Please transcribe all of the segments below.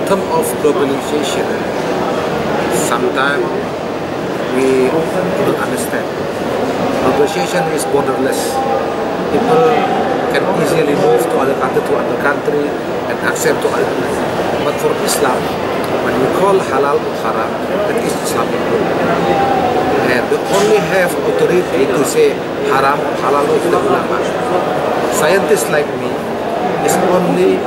terms of globalization, sometimes we don't understand. Globalization is borderless. People can easily move to other country and accept to other people. But for Islam, when we call halal or haram, that is Islamic law. And they only have authority to say haram or halal is the ulama. Scientists like me is only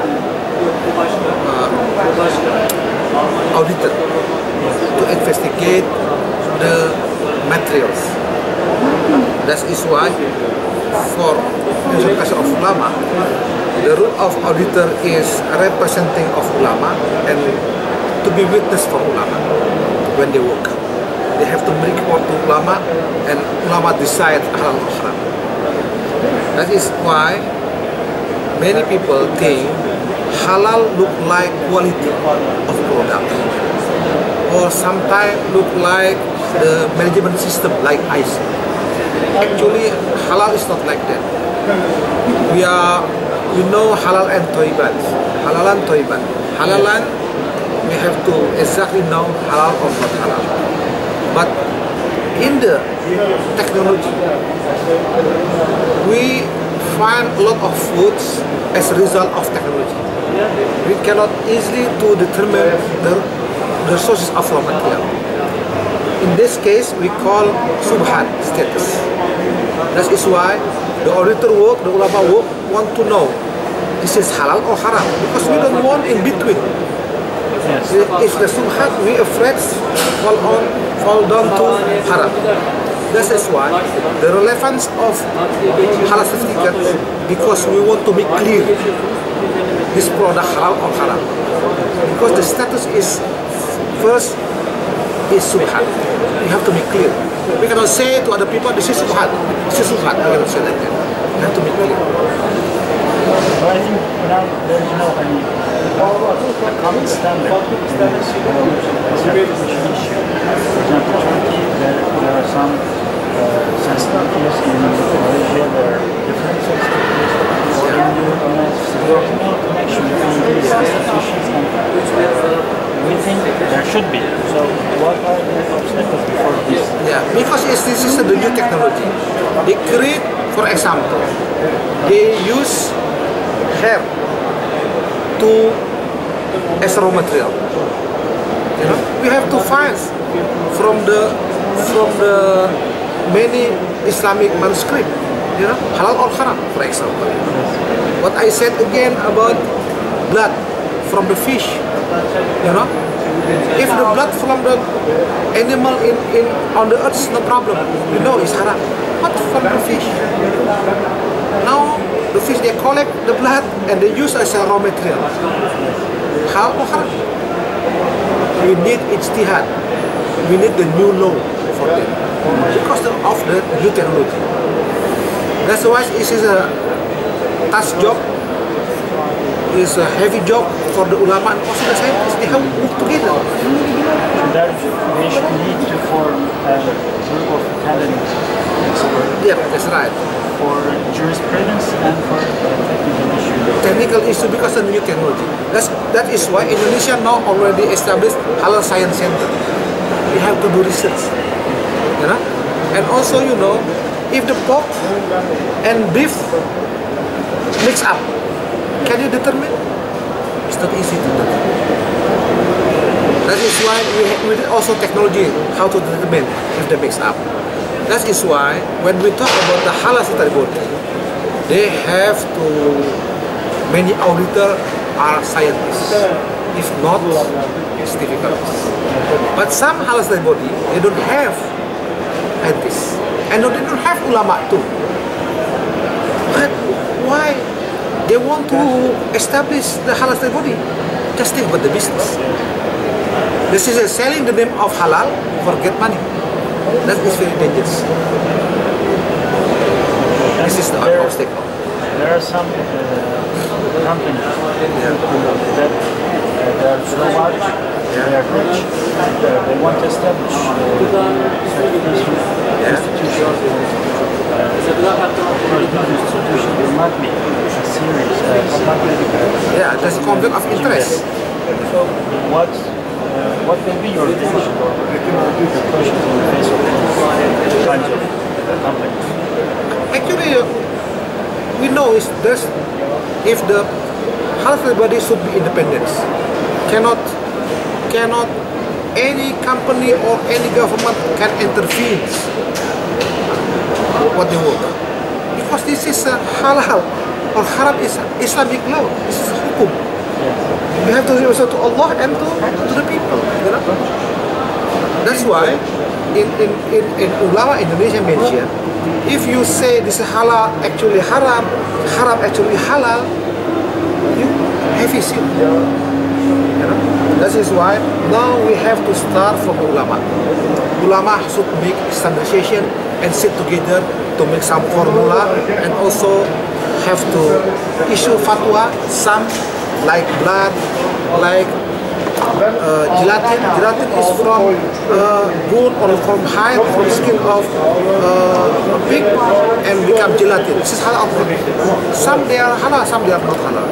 auditor to investigate the materials. That is why for education of ulama, the role of auditor is representing of ulama and to be witness for ulama when they work. They have to report to ulama and ulama decide halal or haram. That is why many people think halal look like quality of product, or sometimes look like the management system like IC. Actually, halal is not like that. We know halal and toiban. Halalan, toiban. Halalan, we have to exactly know halal or not halal. But in the technology, we find a lot of foods as a result of technology. We cannot easily to determine the sources of raw material. In this case, we call subhan status. That is why the auditor work, the ulama work, want to know this is halal or haram, because we don't want in between. Yes. If the subhan, we afraid fall down to haram. That is why the relevance of halal certificate, because we want to make clear this product halal or haram. Because the status is first is subhan. We have to make clear. We cannot say to other people, this is subhan. This is subhan. We cannot say that. We have to make clear. But I think now there's no common standard in this certification issue. For example, Turkey, there are some sensitivities in Malaysia, there are different sensitivities. Or in Europe, there's no connection between these institutions, and we think there should be. So what are the obstacles before this? Yeah, because this is the new technology. They create, for example, they use hair as raw material. You know, we have to find from the many Islamic manuscripts, you know, halal or haram, for example. What I said again about blood from the fish, you know, if the blood from the animal on the earth is no problem, you know it's haram. But from the fish, now the fish, they collect the blood and they use as a raw material. Halal or haram? We need ijtihad. We need the new law for them because of the new technology. That's why it is a task job. It's a heavy job for the ulama and also the scientists. They have to work together. So that we should need to form a group of academics. Yeah, that's right. For jurisprudence and for technical issues. Technical issue because of the new technology. That is why Indonesia now already established Halal Science Center. We have to do research, you know. And also, you know, if the pork and beef mix up, can you determine? It's not easy to determine. That is why we need also technology how to determine if they mix up. That is why when we talk about the halal statutory body, they have to, many auditors are scientists. If not, it's difficult. But some halal statutory body, they don't have scientists. And they don't have ulama too. But why they want to establish the halal statutory body? Just think about the business. This is selling the name of halal for get money. That is very dangerous. This is the obstacle. There are some companies that they are so large, they are rich, they want to establish certification institutions. Institution will not be a serious yeah, there's a conflict of interest. So what will be your reaction or questions in the face of these kinds of companies? Actually, we know is this: if the halal body should be independent, cannot any company or any government can intervene what they work, because this is halal or haram is Islamic law. This is hukum. You have to listen to Allah and to the people. You know? That's why in ulama Indonesia mention, if you say this is halal actually haram, haram actually halal, you have a sin. You know? That is why now we have to start from ulama. Ulama should make standardization and sit together to make some formula, and also have to issue fatwa. Some like blood, like gelatin. Gelatin is from bone or from hide from skin of pig and become gelatin. This is halal. Some they are halal, some they are not halal.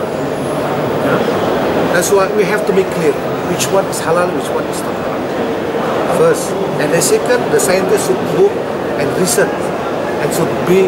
That's why we have to make clear which one is halal, which one is not halal. First, and the second, the scientists should look and research and should be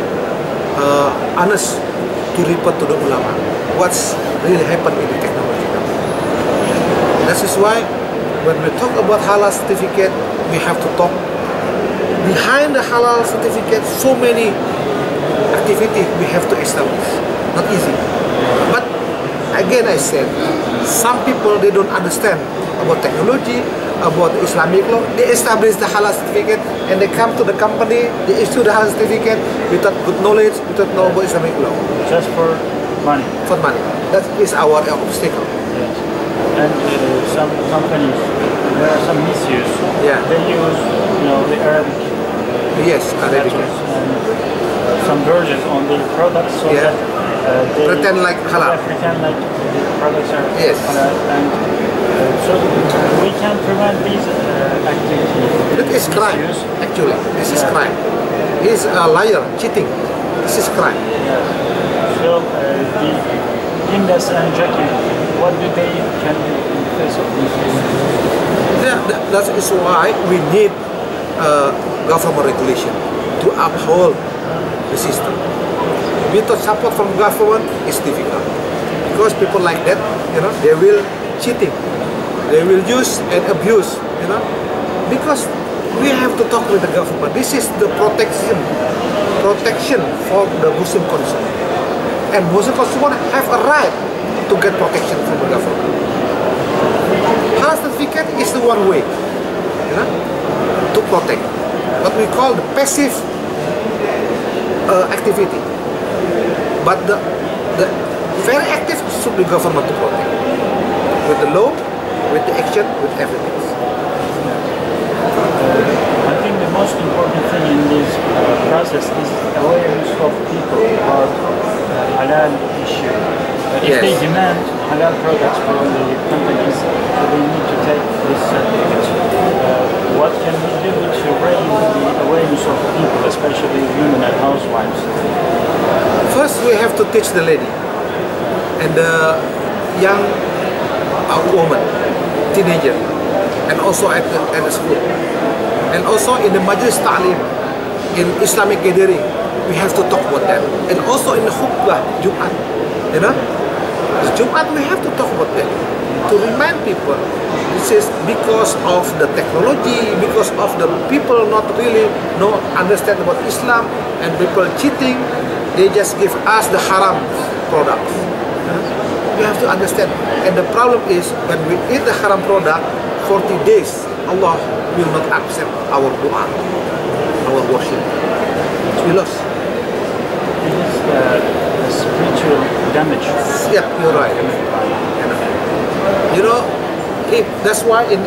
honest to report to the ulama what's really happened in the technology now. That is why when we talk about halal certificate, we have to talk behind the halal certificate. So many activities we have to establish. Not easy, but again I said, some people they don't understand about technology, about the Islamic law. They establish the halal certificate and they come to the company, they issue the halal certificate without good knowledge, without knowing about Islamic law. Just for money. For money. That is our obstacle. Yes. And some companies, there are some misuse. Yeah. They use, the Arabic. Yes, Arabic. And some versions on the products so that they pretend like halal. Pretend like the products are yes. halal. And so we can prevent these activities. It is crime, actually. This is crime. He is a liar, cheating. This is crime. Yes. So the Indes and Jackie, what do they can do in the face of these things? Yeah, that is why we need government regulation to uphold the system. Without support from government, it's difficult. Because people like that, they will cheating. They will use and abuse, because we have to talk with the government. This is the protection for the Muslim consumer. And Muslim consumer have a right to get protection from the government. Halal certificate is the one way, to protect. What we call the passive activity. But the very active should be government to protect. With the law, with the action, with everything. I think the most important thing in this process is awareness of people about halal issue. If they demand halal products from the companies, they need to take this certificate. What can we do to raise the awareness of people, especially women and housewives? First, we have to teach the lady and the young woman, teenager, and also at the school, and also in the Majlis Ta'lim, in Islamic gathering, we have to talk about that, and also in the khutbah Jumat, the Jumat we have to talk about that to remind people. This is because of the technology, because of the people not really understand about Islam, and people cheating. They just give us the haram products. You have to understand. And the problem is when we eat the haram product, 40 days, Allah will not accept our dua, our worship. We lost. It is the spiritual damage. Yeah, you're right. That's why in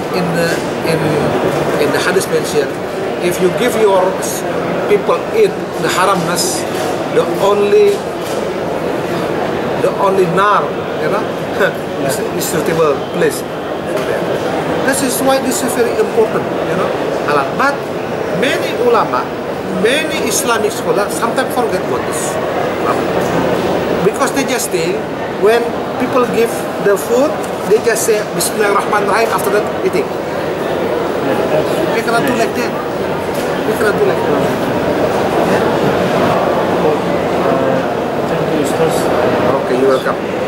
the hadith mentioned, if you give your people eat the haramness, the only nar, is suitable place. That is why this is very important, halal. But many ulama, many Islamic scholars sometimes forget about this, because they just think when people give the food, they just say Bismillahirrahmanirrahim after that eating. We cannot do like that. We cannot do like that. Thank you, Ustaz. Okay, you're welcome.